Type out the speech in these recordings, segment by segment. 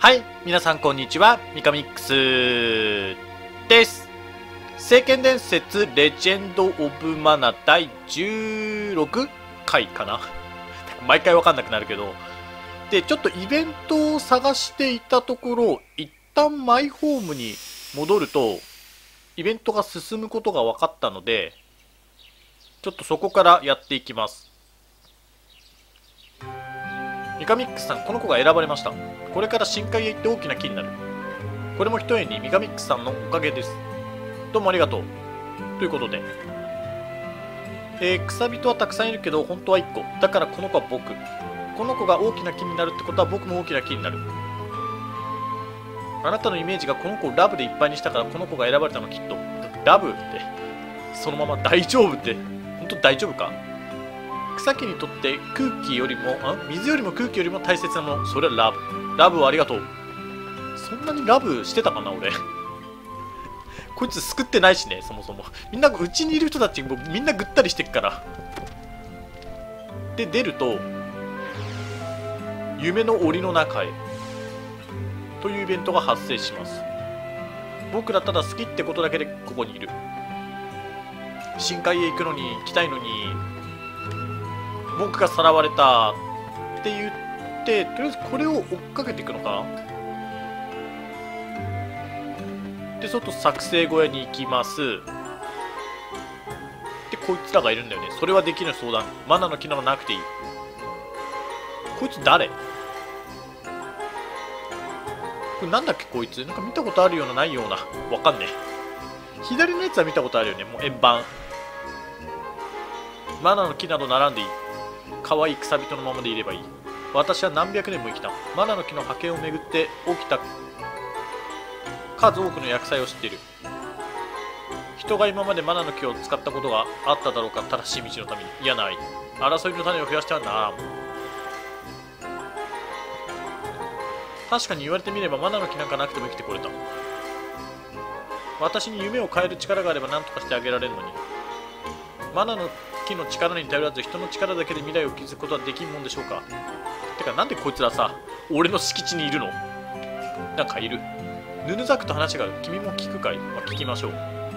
はい、皆さんこんにちは、ミカミックスです。聖剣伝説レジェンド・オブ・マナ第16回かな毎回わかんなくなるけど。で、ちょっとイベントを探していたところ、一旦マイホームに戻ると、イベントが進むことが分かったので、ちょっとそこからやっていきます。ミカミックスさん、この子が選ばれました。これから深海へ行って大きな木になる。これもひとえにミカミックスさんのおかげです。どうもありがとう。ということで、草人はたくさんいるけど本当は1個だから、この子は僕。この子が大きな木になるってことは僕も大きな木になる。あなたのイメージがこの子をラブでいっぱいにしたから、この子が選ばれたのきっと。ラブってそのまま大丈夫って本当大丈夫か。草木にとって空気よりも水よりも空気よりも大切なもの、それはラブ。ラブをありがとう。そんなにラブしてたかな俺こいつ救ってないしね。そもそもみんなうちにいる人たちもみんなぐったりしてっから。で出ると夢の檻の中へというイベントが発生します。僕らただ好きってことだけでここにいる。深海へ行くのに行きたいのに僕がさらわれたって言って、とりあえずこれを追っかけていくのかな。で外作成小屋に行きます。でこいつらがいるんだよね。それはできる相談。マナの機能がなくていい。こいつ誰？これなんだっけこいつ。なんか見たことあるようなないような。わかんねえ。左のやつは見たことあるよね。もう円盤。マナの木など並んでいい。可愛い草人のままでいればいい。私は何百年も生きた。マナの木の覇権をめぐって起きた数多くの厄災を知っている。人が今までマナの木を使ったことがあっただろうか。正しい道のために。いやない。争いの種を増やしてはならん。確かに言われてみればマナの木なんかなくても生きてこれた。私に夢を変える力があれば何とかしてあげられるのに。マナの木の力に頼らず人の力だけで未来を築くことはできんもんでしょうか。てかなんでこいつらさ俺の敷地にいるの。なんかいる。ヌヌザクと話がある。君も聞くかい。聞きましょう。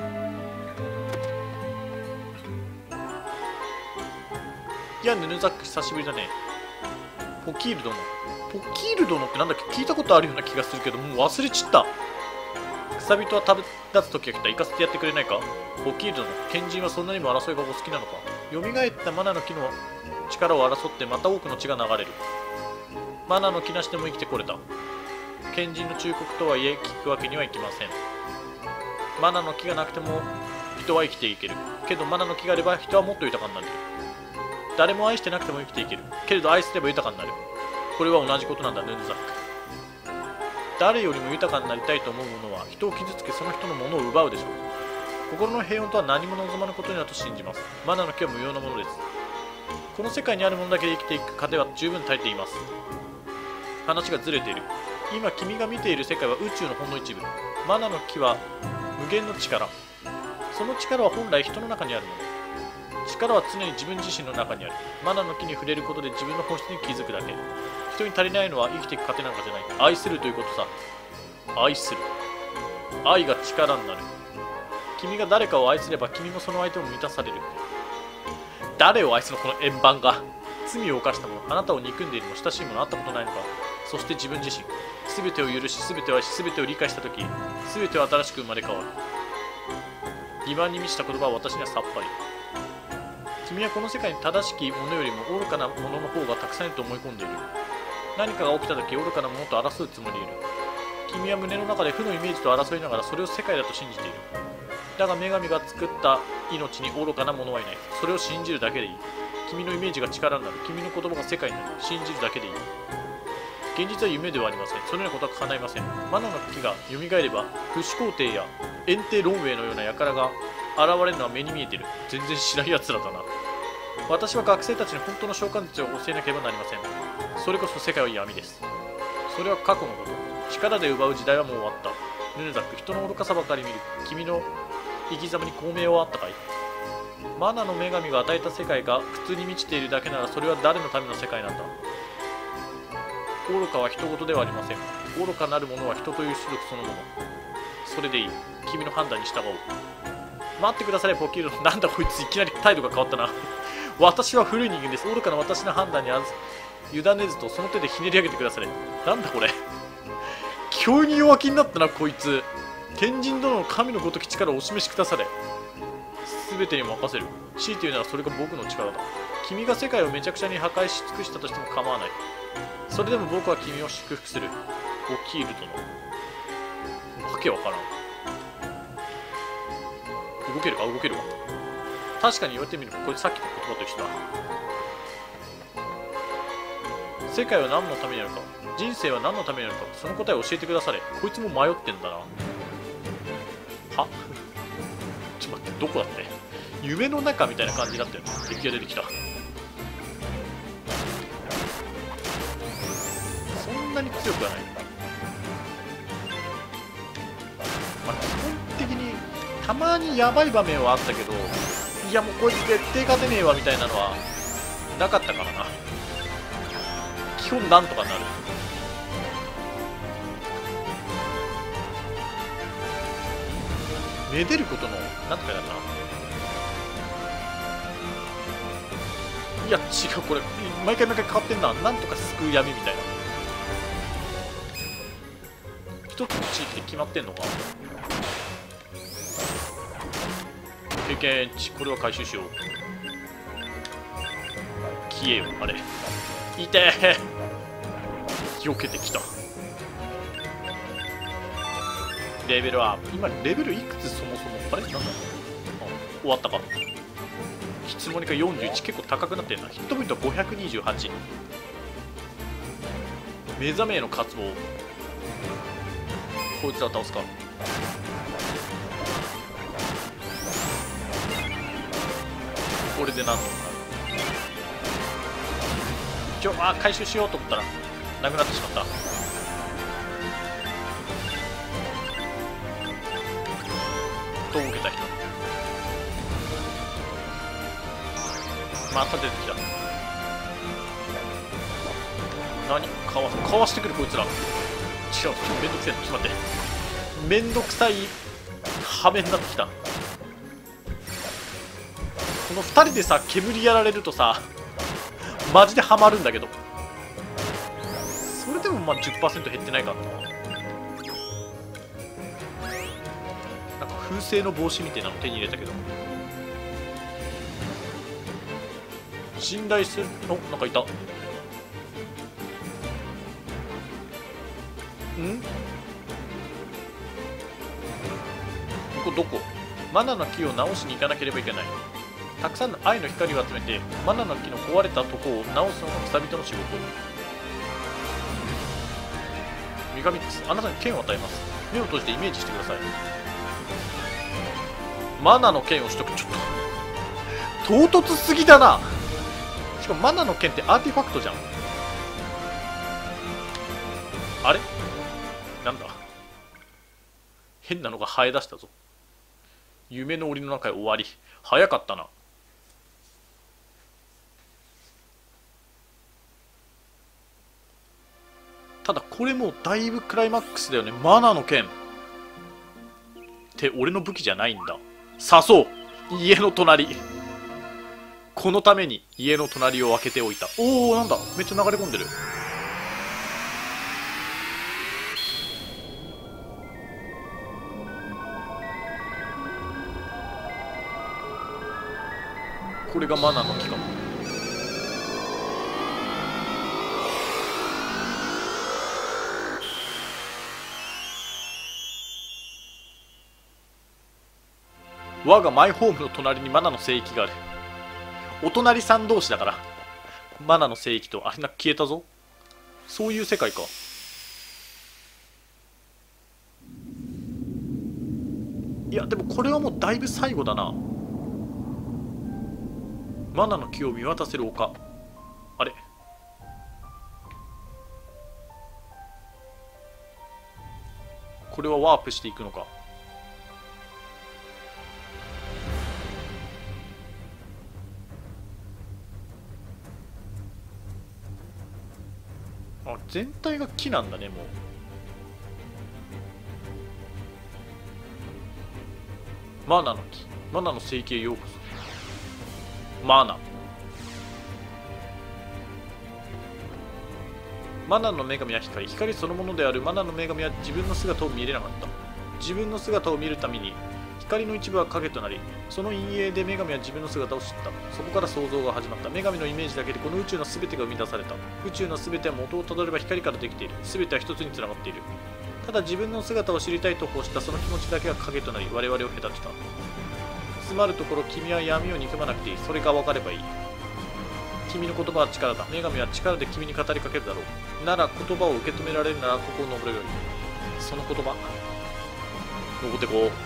いやヌヌザク久しぶりだね。ポキール殿。ポキール殿ってなんだっけ。聞いたことあるような気がするけどもう忘れちった。草人は旅立つ時が来た。行かせてやってくれないか。ポキール殿。賢人はそんなにも争いがお好きなのか。蘇ったマナの木の力を争ってまた多くの血が流れる。マナの木なしでも生きてこれた。賢人の忠告とはいえ聞くわけにはいきません。マナの木がなくても人は生きていけるけど、マナの木があれば人はもっと豊かになれる。誰も愛してなくても生きていけるけれど、愛すれば豊かになる。これは同じことなんだ。ヌヌザック。誰よりも豊かになりたいと思う者は人を傷つけその人のものを奪うでしょう。心の平穏とは何も望まぬことになると信じます。マナの木は無用なものです。この世界にあるものだけで生きていく糧は十分耐えています。話がずれている。今君が見ている世界は宇宙のほんの一部。マナの木は無限の力。その力は本来人の中にあるもの。力は常に自分自身の中にある。マナの木に触れることで自分の本質に気づくだけ。人に足りないのは生きていく糧なんかじゃない。愛するということさ。愛する。愛が力になる。君が誰かを愛すれば君もその相手も満たされる。誰を愛するのこの円盤が。罪を犯した者、あなたを憎んでいるの親しい者、会ったことないのか。そして自分自身。全てを許し、全てを愛し、全てを理解したとき、全ては新しく生まれ変わる。欺瞞に満ちた言葉は私にはさっぱり。君はこの世界に正しきものよりも愚かなものの方がたくさんいると思い込んでいる。何かが起きたとき、愚かなものと争うつもりでいる。君は胸の中で負のイメージと争いながらそれを世界だと信じている。だが女神が作った命に愚かなものはいない。それを信じるだけでいい。君のイメージが力になる。君の言葉が世界になる。信じるだけでいい。現実は夢ではありません。そのようなことは叶いません。マナの木が蘇れば、不死皇帝や炎帝ロンウェイのような輩が現れるのは目に見えている。全然知らんやつらだな。私は学生たちに本当の召喚術を教えなければなりません。それこそ世界は闇です。それは過去のこと。力で奪う時代はもう終わった。ヌヌザック、人の愚かさばかり見る。君の生き様に光明はあったかい。マナの女神が与えた世界が普通に満ちているだけなら、それは誰のための世界なんだ。 愚かは人事ではありません。愚かなるものは人という種族そのもの。それでいい。君の判断に従おう。待ってください、ポキール。なんだこいつ、いきなり態度が変わったな。私は古い人間です。愚かな私の判断に委ねずとその手でひねり上げてくだされ。なんだこれ。急に弱気になったな、こいつ。天神殿の神のごとき力をお示しくだされ。全てに任せる。強いて言うならそれが僕の力だ。君が世界をめちゃくちゃに破壊し尽くしたとしても構わない。それでも僕は君を祝福する。ポキール殿。わけわからん。動けるか、動けるわ。確かに言われてみるとこれさっきの言葉と一緒だ。世界は何のためにあるか、人生は何のためにあるか、その答えを教えてくだされ。こいつも迷ってんだな。はちょっと待って、どこだって。夢の中みたいな感じになってる。敵が出てきた。そんなに強くはない。まあ、基本的にたまにやばい場面はあったけど、いやもうこいつ絶対勝てねえわみたいなのはなかったからな。基本なんとかなる。めでることのなんとかだったな。いや違う、これ毎回変わってんな。なんとか救う闇みたいな。一つの地域で決まってんのか。経験値、これは回収しよう。消えよ、あれ。いてー。避けてきた。レベルアップ。今レベルいくつそもそも。あれなんだ、終わったか。ヒツモニカ41、結構高くなってるな。ヒットポイントは528。目覚めへの渇望。こいつは倒すか。これでなんとかなる。回収しようと思ったらなくなってしまった。と受けた人また出てきた。何かわしてくるこいつら。違う、めんどくせえな。ちょっと待って、めんどくさい羽目になってきた。この2人でさ煙やられるとさマジでハマるんだけど、それでもまあ 10% 減ってないからな。なんか風船の帽子みたいなの手に入れたけど、信頼する。お、なんかいた。ん、ここどこ。マナの木を直しに行かなければいけない。たくさんの愛の光を集めてマナの木の壊れたとこを直すのが草人の仕事。女神です。あなたに剣を与えます。目を閉じてイメージしてください。マナの剣を取得。ちょっと唐突すぎだな。しかもマナの剣ってアーティファクトじゃん。あれなんだ、変なのが生え出したぞ。夢の檻の中へ終わり。早かったな。ただこれもうだいぶクライマックスだよね。マナの剣って俺の武器じゃないんだ。刺そう。家の隣。このために家の隣を開けておいた。おお、なんだ、めっちゃ流れ込んでる。これがマナの木かも。我がマイホームの隣にマナの聖域がある。お隣さん同士だからマナの聖域とあれな消えたぞ。そういう世界か。いやでもこれはもうだいぶ最後だな。マナの木を見渡せる丘。あれこれはワープしていくのか。あ、 全体が木なんだね。もうマナの木、マナの聖域へようこそ。マナの女神は光、光そのものであるマナの女神は自分の姿を見れなかった。自分の姿を見るために光の一部は影となり、その陰影で女神は自分の姿を知った。そこから想像が始まった。女神のイメージだけでこの宇宙の全てが生み出された。宇宙の全ては元をたどれば光からできている。全ては一つにつながっている。ただ自分の姿を知りたいと欲したその気持ちだけが影となり、我々を隔てた。つまるところ、君は闇を憎まなくていい。それが分かればいい。君の言葉は力だ。女神は力で君に語りかけるだろう。なら言葉を受け止められるならここを登れよい。その言葉、登ってこう。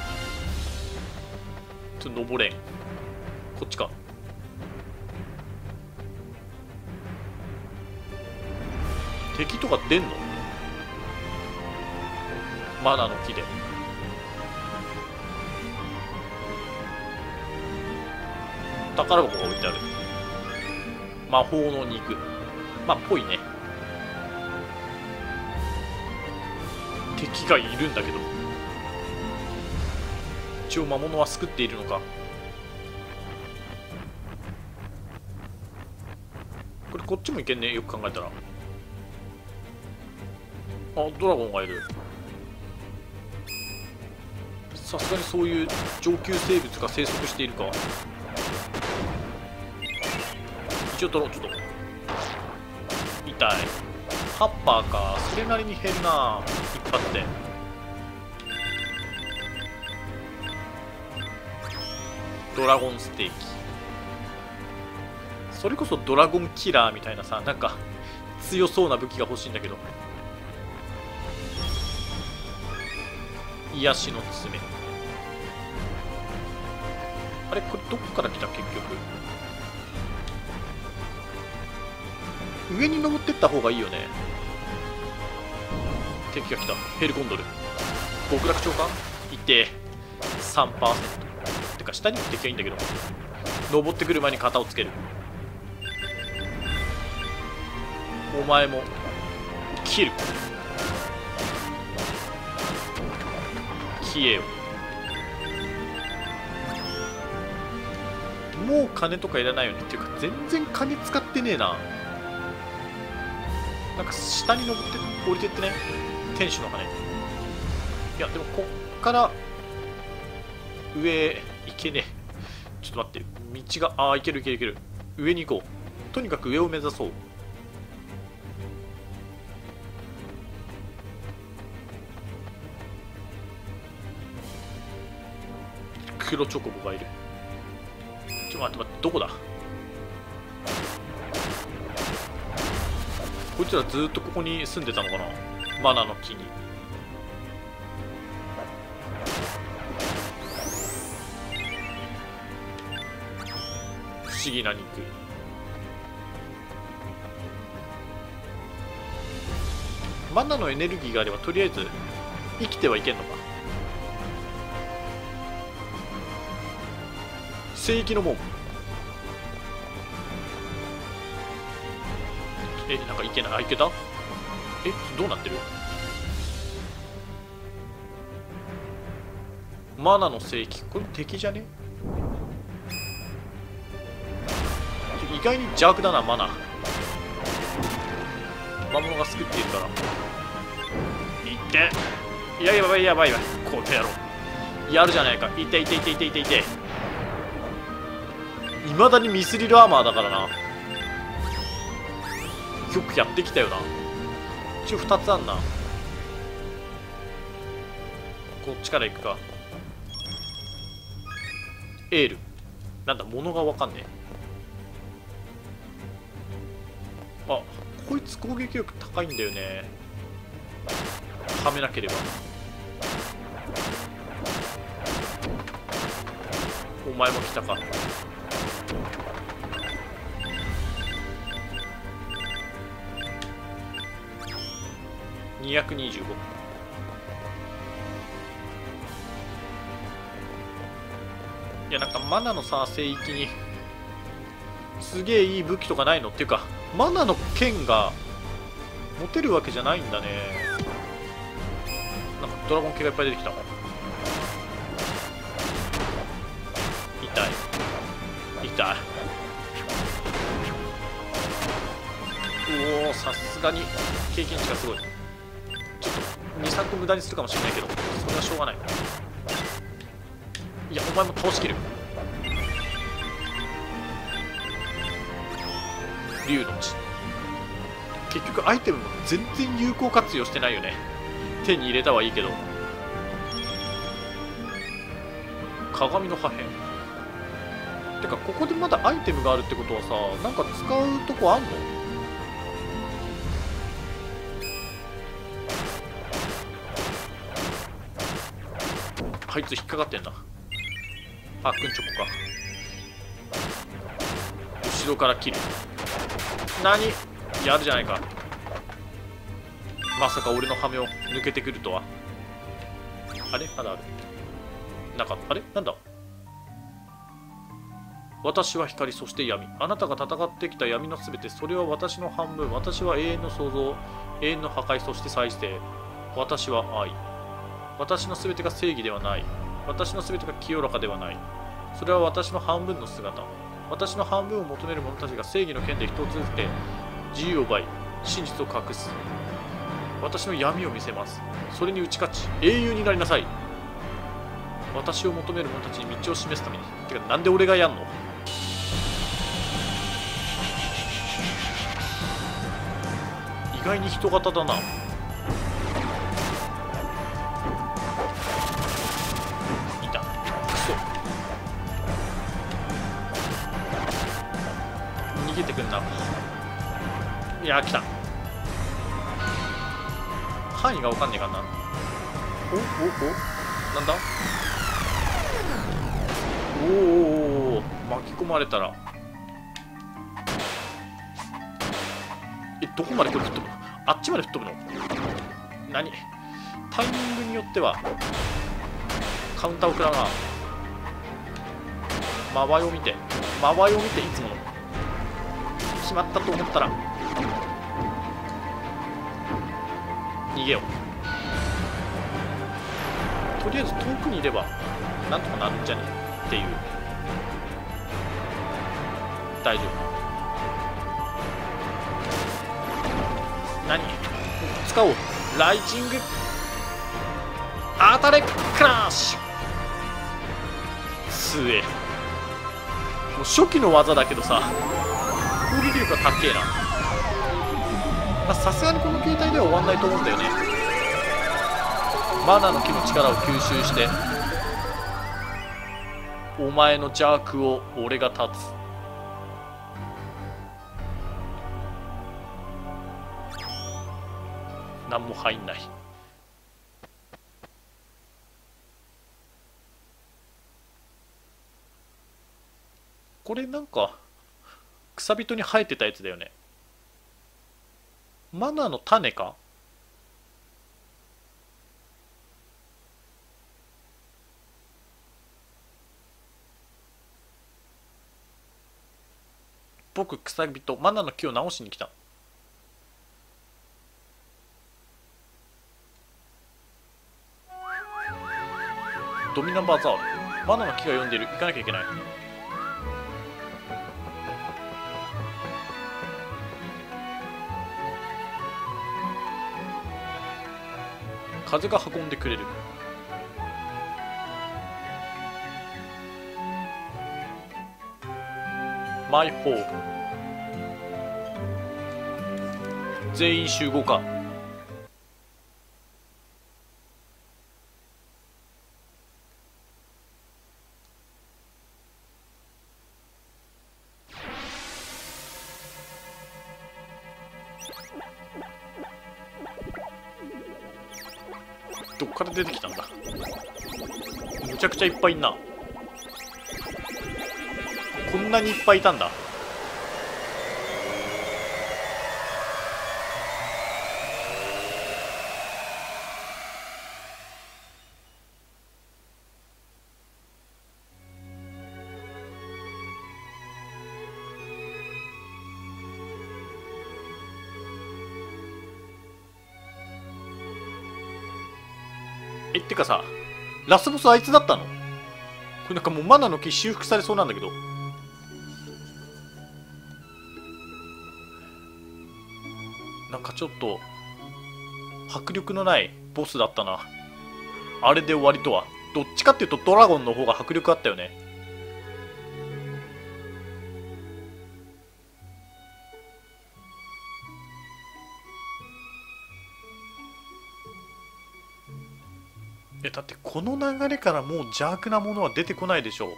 ちょっと登れん。こっちか。敵とか出んの？マナの木で。宝箱が置いてある。魔法の肉。まあ、ぽいね。敵がいるんだけど。一応魔物は救っているのか。これこっちもいけんね。よく考えたら。あ、ドラゴンがいる。さすがにそういう上級生物が生息しているか。一応取ろう。ちょっと痛い。ハッパーか。それなりに減るな。一発で。ドラゴンステーキ。それこそドラゴンキラーみたいなさ、なんか強そうな武器が欲しいんだけど。癒しの爪。あれこれどこから来た？結局上に登ってった方がいいよね。敵が来た。ヘルコンドル。極楽鳥か。いて 3%。 てか下にも敵はいいんだけど、登ってくる前に型をつける。お前も切る。消えよ。もう金とかいらないよね。っていうか全然金使ってねえな。なんか下に登って降りてってね。天使の羽。いやでもこっから上行けねえ。ちょっと待って。道が、ああ、行ける。上に行こう。とにかく上を目指そう。黒チョコボがいる。ちょっと待って、どこだ。こいつらずっとここに住んでたのかな。マナの木に。不思議な肉。マナのエネルギーがあればとりあえず生きてはいけんのか。聖域の門。なんかいけない。あ、いけた。どうなってる。マナの聖域。これ敵じゃね。意外に邪悪だな。マナ魔物が救っているから。いって。いや、やばいこの野郎。やるじゃないか。いていまだにミスリルアーマーだからな。よくやってきたよな。一応2つあんな。こっちから行くか。エール。なんだ、物がわかんねえ。あ、こいつ攻撃力高いんだよね。はめなければ。お前も来たか。225。いや、なんかマナのさ、聖域にすげえいい武器とかないのっていうか、マナの剣が持てるわけじゃないんだね。なんかドラゴン系がいっぱい出てきた。痛い痛い。おお、さすがに経験値がすごい。ちょっと23個無駄にするかもしれないけど、それはしょうがない。いや、お前も倒しきる。竜の血。結局アイテムも全然有効活用してないよね。手に入れたはいいけど。鏡の破片。てかここでまだアイテムがあるってことはさ、なんか使うとこあんの？あいつ引っかかってんな。パックンチョコか。後ろから切る。何やるじゃないか。まさか俺の羽目を抜けてくるとは。あれまだある。なんかあれなんだ。私は光、そして闇。あなたが戦ってきた闇のすべて、それは私の半分。私は永遠の創造、永遠の破壊、そして再生。私は愛。私のすべてが正義ではない。私のすべてが清らかではない。それは私の半分の姿。私の半分を求める者たちが正義の剣で人を通じて自由を奪い、真実を隠す。私の闇を見せます。それに打ち勝ち、英雄になりなさい。私を求める者たちに道を示すために。てか、なんで俺がやんの？意外に人型だな。逃げてくんな。いや、来た。範囲がわかんねえかな。おなんだ。お巻き込まれたら。どこまでこれ吹っ飛ぶの？あっちまで吹っ飛ぶの？何？タイミングによってはカウンターを食らうな。間合いを見ていつもの決まったと思ったら逃げよう。とりあえず遠くにいればなんとかなるんじゃねっていう。大丈夫。何使おう。ライジング当たれクラッシュ。すえ、もう初期の技だけどさ、攻撃力が高えな。まあさすがにこの形態では終わんないと思うんだよね。マナの木の力を吸収してお前の邪悪を俺が断つ。何も入んない。これなんか草人に生えてたやつだよね。マナの種か。僕草人マナの木を直しに来た。ドミナバザール。マナの木が読んでいる。行かなきゃいけない。風が運んでくれる。マイホーム。全員集合か。どっから出てきたんだ。むちゃくちゃいっぱいいんな。こんなにいっぱいいたんだ。 てかさ、ラスボスあいつだったの？これなんかもうマナの木修復されそうなんだけど。なんかちょっと迫力のないボスだったな。あれで終わりとは。どっちかっていうとドラゴンの方が迫力あったよね。だってこの流れからもう邪悪なものは出てこないでしょう。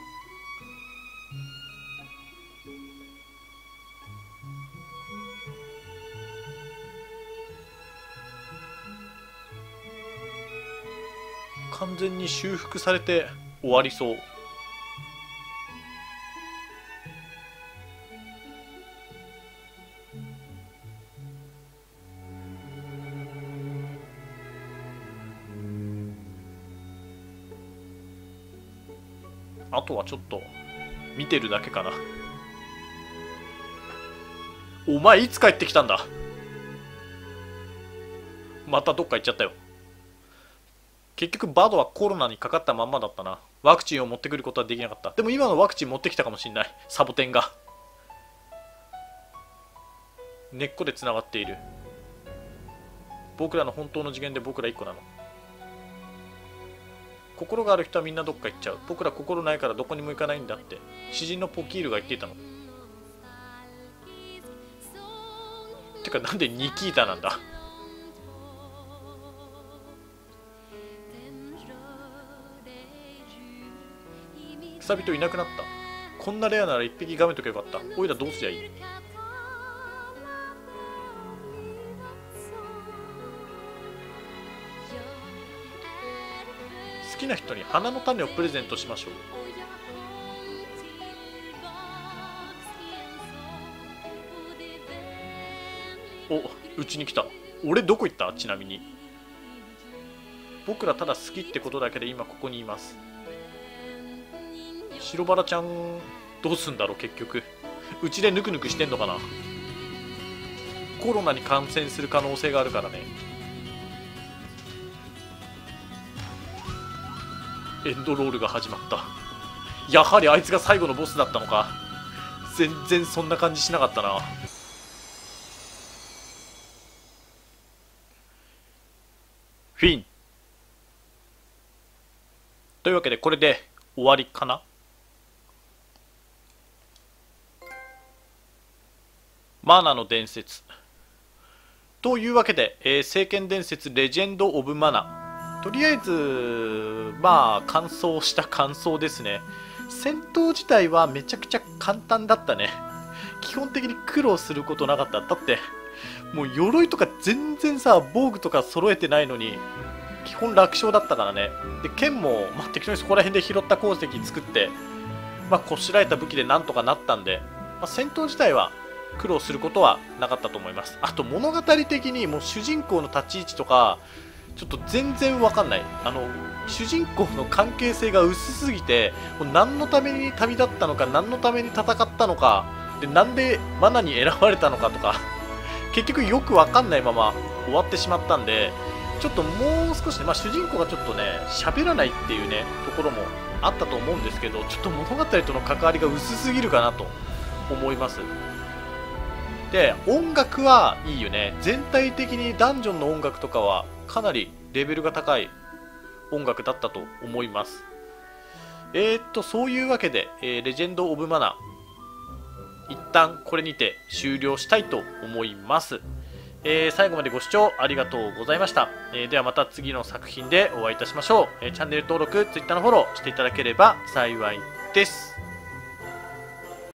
完全に修復されて終わりそう。あとはちょっと見てるだけかな。お前いつ帰ってきたんだ。またどっか行っちゃったよ。結局バドはコロナにかかったまんまだったな。ワクチンを持ってくることはできなかった。でも今のワクチン持ってきたかもしんない。サボテンが根っこでつながっている。僕らの本当の次元で僕ら1個なの。心がある人はみんなどっか行っちゃう。僕ら心ないからどこにも行かないんだって詩人のポキールが言っていたの。てかなんでニキータなんだ。草人いなくなった。こんなレアなら一匹がめとけばよかった。おいらどうすりゃいい。好きな人に花の種をプレゼントしましょう。お、うちに来た。俺どこ行った？ちなみに僕らただ好きってことだけで今ここにいます。白バラちゃんどうすんだろう。結局うちでぬくぬくしてんのかな。コロナに感染する可能性があるからね。エンドロールが始まった。やはりあいつが最後のボスだったのか。全然そんな感じしなかったな。フィンというわけでこれで終わりかな。マナの伝説というわけで、聖剣伝説レジェンド・オブ・マナ、とりあえずまあ完走した感想ですね。戦闘自体はめちゃくちゃ簡単だったね。基本的に苦労することなかった。だってもう鎧とか全然さ、防具とか揃えてないのに基本楽勝だったからね。で剣も、適当にそこら辺で拾った鉱石作ってこしらえた武器でなんとかなったんで、戦闘自体は苦労することはなかったと思います。あと物語的にもう主人公の立ち位置とかちょっと全然わかんない。主人公の関係性が薄すぎて、もう何のために旅立ったのか、何のために戦ったのかで、なんでマナに選ばれたのかとか結局よくわかんないまま終わってしまったんで、ちょっともう少しね、主人公がちょっとね喋らないっていうねところもあったと思うんですけど、ちょっと物語との関わりが薄すぎるかなと思います。で音楽はいいよね。全体的にダンジョンの音楽とかはかなりレベルが高い音楽だったと思います。そういうわけで、レジェンド・オブ・マナ一旦これにて終了したいと思います。最後までご視聴ありがとうございました。ではまた次の作品でお会いいたしましょう。チャンネル登録、Twitter のフォローしていただければ幸いです。